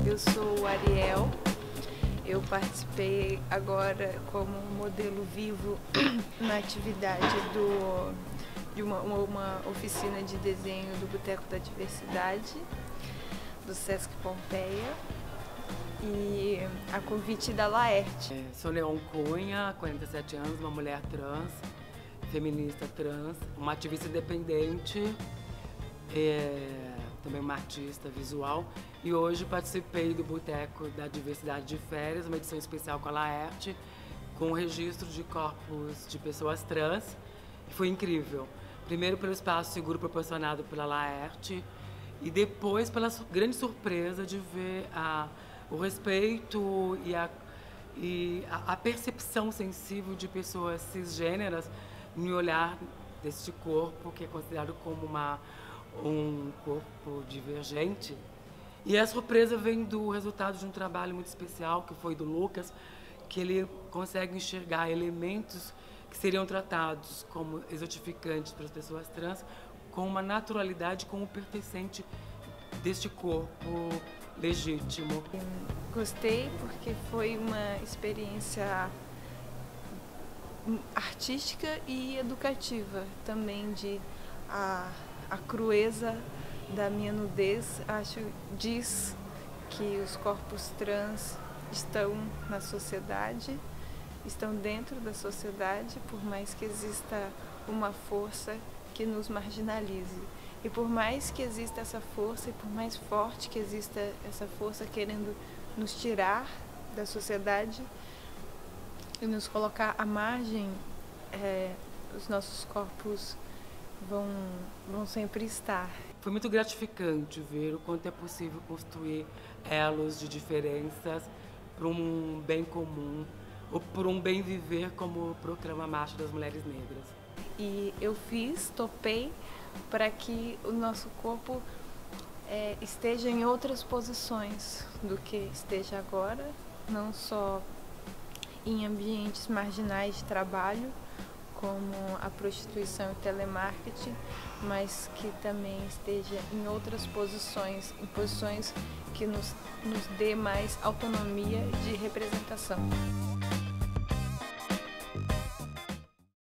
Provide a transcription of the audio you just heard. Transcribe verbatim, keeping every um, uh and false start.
eu sou o Ariel. Eu participei agora como modelo vivo na atividade do, de uma, uma oficina de desenho do Boteco da Diversidade, do Sesc Pompeia, e a convite da Laerte. É, sou Leon Cunha, quarenta e sete anos, uma mulher trans, feminista trans, uma ativista independente, é, também uma artista visual. E hoje participei do Boteco da Diversidade de Férias, uma edição especial com a Laerte, com o registro de corpos de pessoas trans. E foi incrível. Primeiro pelo espaço seguro proporcionado pela Laerte e depois pela grande surpresa de ver a, o respeito e, a, e a, a percepção sensível de pessoas cisgêneras no olhar deste corpo, que é considerado como uma, um corpo divergente. E a surpresa vem do resultado de um trabalho muito especial, que foi do Lucas, que ele consegue enxergar elementos que seriam tratados como exotificantes para as pessoas trans, com uma naturalidade, com o pertencente deste corpo legítimo. Gostei porque foi uma experiência artística e educativa também, de a, a crueza da minha nudez. Acho diz que os corpos trans estão na sociedade, estão dentro da sociedade, por mais que exista uma força que nos marginalize. E por mais que exista essa força, e por mais forte que exista essa força querendo nos tirar da sociedade e nos colocar à margem, é, os nossos corpos vão, vão sempre estar. Foi muito gratificante ver o quanto é possível construir elos de diferenças para um bem comum, ou por um bem viver, como proclama a Marcha das Mulheres Negras. E eu fiz, topei, para que o nosso corpo é, esteja em outras posições do que esteja agora, não só em ambientes marginais de trabalho, como a prostituição e o telemarketing, mas que também esteja em outras posições, em posições que nos, nos dê mais autonomia de representação.